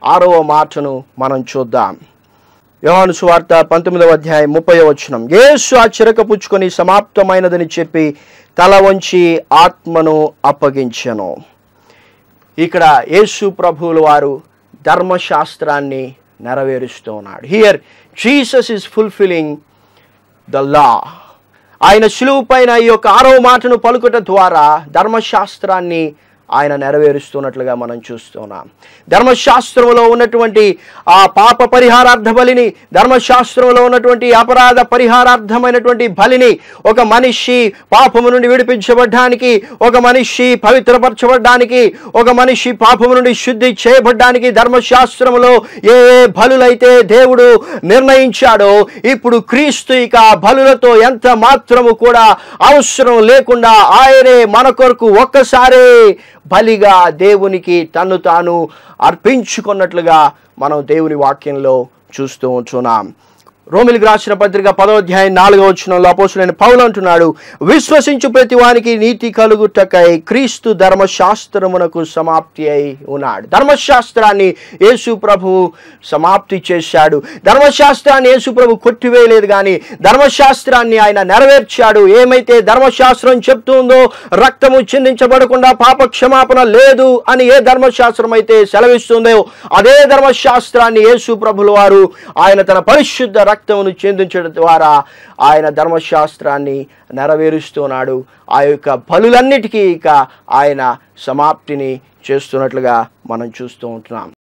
6వ మాటను మనం చూద్దాం. యోహాను సువార్త 19వ అధ్యాయం 30వ వచనం. యేసు ఆ చిరక పుచ్చుకొని సమాప్తమైనదని చెప్పి తల వంచి ఆత్మను అప్పగించెను. ఇక్కడ యేసు ప్రభువుల వారు ధర్మశాస్త్రాన్ని నెరవేరుస్తూ ఉన్నాడు. Here Jesus is fulfilling the law. ఆయన శిలువ పైన ఈ యొక్క 6వ మాటను పలుకుట ద్వారా ధర్మశాస్త్రాన్ని ఆయన నెరవేరుస్తున్నట్లుగా మనం చూస్తున్నాం. ధర్మశాస్త్రంలో ఉన్నటువంటి ఆ పాప పరిహారార్థ బలిని, ధర్మశాస్త్రంలో ఉన్నటువంటి అపరాధ పరిహారార్థమైనటువంటి బలిని, ఒక మనిషి పాపము నుండి విడిపించబడ్డానికి, ఒక మనిషి పవిత్రపరచబడ్డానికి, ఒక మనిషి పాపము నుండి శుద్ధి చేయబడ్డానికి ధర్మశాస్త్రంలో ఏ బలులైతే దేవుడు నిర్ణయించాడో, ఇప్పుడు క్రీస్తు ఇక బలులతో ఎంత మాత్రము కూడా అవసరం లేకుండా ఆయనే మన కొరకు ఒక్కసారే బలిగా దేవునికి తన్ను తాను అర్పించుకున్నట్లుగా మనం దేవుని వాక్యంలో చూస్తూ ఉంటున్నాం. రోమిలికి రాసిన పత్రిక 10వ అధ్యాయం 4వ వచనంలో అపోస్తలుడైన పౌలు అంటున్నాడు, విశ్వసించు ప్రతి వానికి నీతి కలుగుటకై క్రీస్తు ధర్మశాస్త్రమునకు సమాప్తి అయి ఉన్నాడు. ధర్మశాస్త్రాన్ని యేసు ప్రభువు సమాప్తి చేశాడు. ధర్మశాస్త్రాన్ని యేసు ప్రభు కొట్టివేయలేదు, కానీ ధర్మశాస్త్రాన్ని ఆయన నెరవేర్చాడు. ఏమైతే ధర్మశాస్త్రం చెప్తుందో, రక్తము చిందించబడకుండా పాప క్షమాపణ లేదు అని ఏ ధర్మశాస్త్రం అయితే సెలవిస్తుందో, అదే ధర్మశాస్త్రాన్ని యేసు ప్రభుల వారు ఆయన తన పరిశుద్ధ రక్తమును చిందించడం ద్వారా ఆయన ధర్మశాస్త్రాన్ని నెరవేరుస్తున్నాడు. ఆ యొక్క బలులన్నిటికీ ఇక ఆయన సమాప్తిని చేస్తున్నట్లుగా మనం చూస్తూ ఉంటున్నాం.